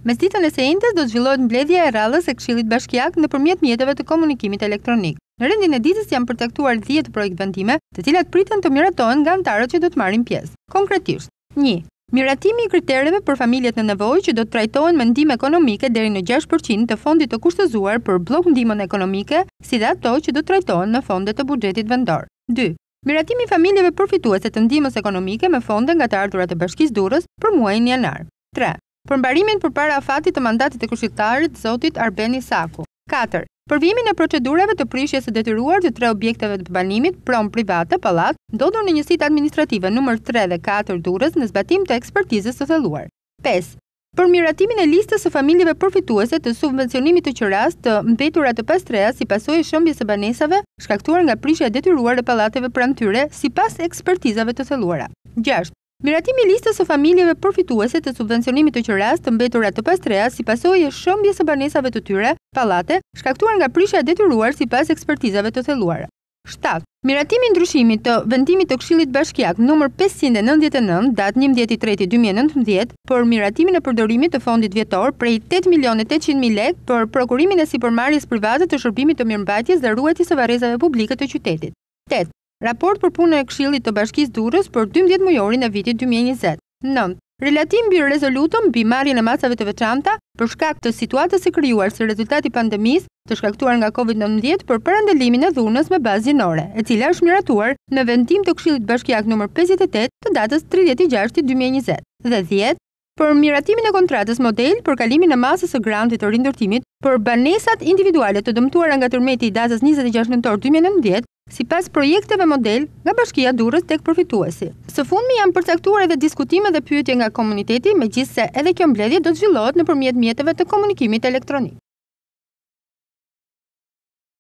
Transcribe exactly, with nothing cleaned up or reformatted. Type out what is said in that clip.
Mesditën e së njëjtës do zhvillohet mbledhja e radhës së këshillit bashkiak nëpërmjet mjeteve të komunikimit elektronik. Në rendin e ditës janë përcaktuar dhjetë projektvendime, të cilat priten të miratohen nga anëtarët që do të marrin pjesë. Konkretisht, një. Miratimi i kritereve për familjet në nevojë që do të trajtohen me ndihmë ekonomike deri në gjashtë përqind të fondit të kushtëzuar për blok ndihmën ekonomike, si dhe ato që do të trajtohen në fonde të buxhetit vendor. dy. Miratimi i familjeve përfituese të ndihmës ekonomike me fonde nga të ardhurat e Bashkisë Durres për muajin janar. tre. Përmbarimin përpara afatit të mandatit të këshilltarit zotit Arbeni Saku. katër. Përvimin e procedurave të prishjes së detyruar të tre objekteve të banimit prom private pallat, ndodhur në njësitë administrative numër tre dhe katër Durres në zbatim të ekspertizës së thelluar. pesë. Për miratimin e listës së familjeve përfituese të subvencionimit të qeras të mbetura të pastreja si pasojë e shëmbjes së banesave shkaktuar nga prishja e detyruar e pallateve pranë tyre sipas ekspertizave të thelluara. gjashtë. Miratimi i listës së familjeve përfituese të subvencionimit të qeras të mbetura të pastreja si pasojë e shëmbjes së banesave të tyre, pallate, shkaktuar nga prishja e detyruar sipas ekspertizave të thelluara. shtatë. Miratimi i ndryshimit të vendimit të Këshillit Bashkiak numër pesëqind e nëntëdhjetë e nëntë datë njëmbëdhjetë i treti dy mijë e nëntëmbëdhjetë për miratimin e përdorimit të fondit vjetor prej tetë milionë e tetëqind mijë lekë për prokurimin e sipërmarrjes private të shërbimit të mirëmbajtjes dhe ruajtjes së varrezave publike të qytetit. tetë. Raport për punën e Këshillit të Bashkisë Durres për dymbëdhjetë mujorin e vitit dy mijë e njëzet. nëntë. Relatim mbi rezolutëm mbi marrjen e masave të veçanta për shkak të situatës së krijuar si rezultat i pandemisë të shkaktuar nga kovid nëntëmbëdhjetë për parandalimin e dhunës me bazë gjinore, e cila është miratuar në vendim të Këshillit Bashkiak numër pesëdhjetë e tetë të datës tridhjetë i gjashtë dy mijë e njëzet. Dhe dhjetë. Për miratimin e kontratës model për kalimin e masës së grantit të rindërtimit për banesat individuale të dëmtuara nga tërmeti i datës njëzet e gjashtë nëntor dy mijë e nëntëmbëdhjetë, sipas projekteve model nga Bashkia Durres tek përfituesi. Së fundmi janë përcaktuar edhe diskutime dhe pyetje nga komuniteti, megjithse edhe kjo mbledhje do të zhvillohet nëpërmjet mjeteve të komunikimit elektronik.